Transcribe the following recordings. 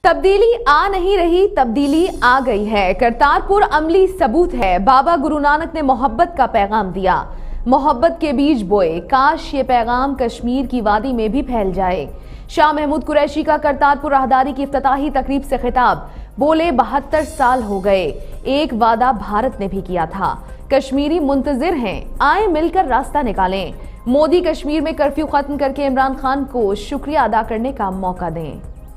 तब्दीली आ नहीं रही, तब्दीली आ गई है। करतारपुर अमली सबूत है। बाबा गुरु नानक ने मोहब्बत का पैगाम दिया, मोहब्बत के बीज बोए। काश ये पैगाम कश्मीर की वादी में भी फैल जाए। शाह महमूद कुरैशी का करतारपुर राहदारी की इफ्तिताही तकरीब से खिताब। बोले 72 साल हो गए, एक वादा भारत ने भी किया था। कश्मीरी मुंतजिर हैं, आए मिलकर रास्ता निकालें। मोदी कश्मीर में कर्फ्यू खत्म करके इमरान खान को शुक्रिया अदा करने का मौका दें।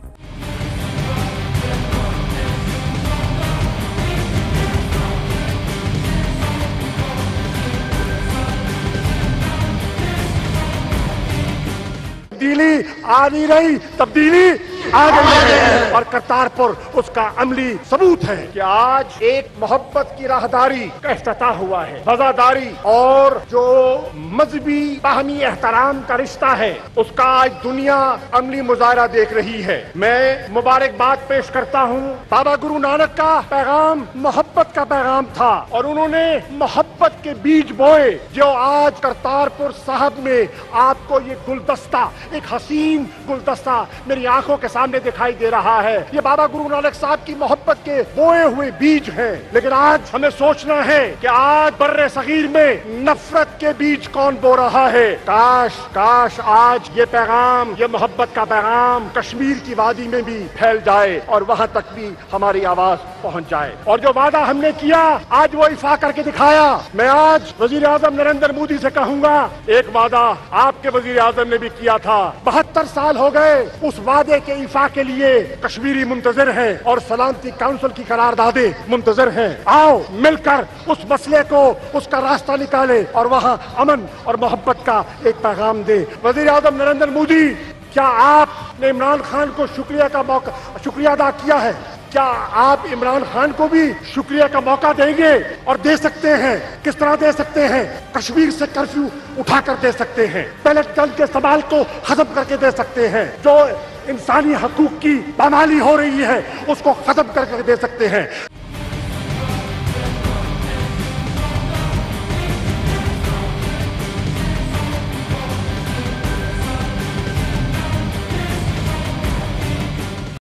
तब्दीली आ नहीं रही, तब्दीली आ गई है और करतारपुर उसका अमली सबूत है कि आज एक मोहब्बत की राहदारी का इफ्तिताह हुआ है। वफादारी और जो मजहबी बाहमी एहतराम का रिश्ता है उसका आज दुनिया अमली मुजाहरा देख रही है। मैं मुबारकबाद पेश करता हूँ। बाबा गुरु नानक का पैगाम मोहब्बत का पैगाम था और उन्होंने मोहब्बत के बीज बोए जो आज करतारपुर साहब में आपको ये गुलदस्ता, एक हसीन गुलदस्ता मेरी आंखों के सामने दिखाई दे रहा है। ये बाबा गुरु नानक साहब की मोहब्बत के बोए हुए बीज हैं। लेकिन आज हमें सोचना है कि आज बर्रे सगीर में नफरत के बीज कौन बो रहा है। काश काश आज ये पैगाम, ये मोहब्बत का पैगाम कश्मीर की वादी में भी फैल जाए और वहां तक भी हमारी आवाज पहुंच जाए। और जो वादा हमने किया आज वो इफा करके दिखाया। मैं आज वजीर आजम नरेंद्र मोदी से कहूंगा, एक वादा आपके वजीर आजम ने भी किया था। 72 साल हो गए, उस वादे के इफा के लिए कश्मीरी मुंतजिर हैं और सलामती काउंसिल की करारदादें मुंतजिर हैं। आओ मिलकर उस मसले को, उसका रास्ता निकाले और वहां अमन और मोहब्बत का एक पैगाम दे। वजीर आजम नरेंद्र मोदी, क्या आपने इमरान खान को शुक्रिया अदा किया है? क्या आप इमरान खान को भी शुक्रिया का मौका देंगे? और दे सकते हैं, किस तरह दे सकते हैं? कश्मीर से कर्फ्यू उठाकर दे सकते हैं, पहले जंग के सवाल को खत्म करके दे सकते हैं, जो इंसानी हकूक की पामाली हो रही है उसको खत्म करके दे सकते हैं।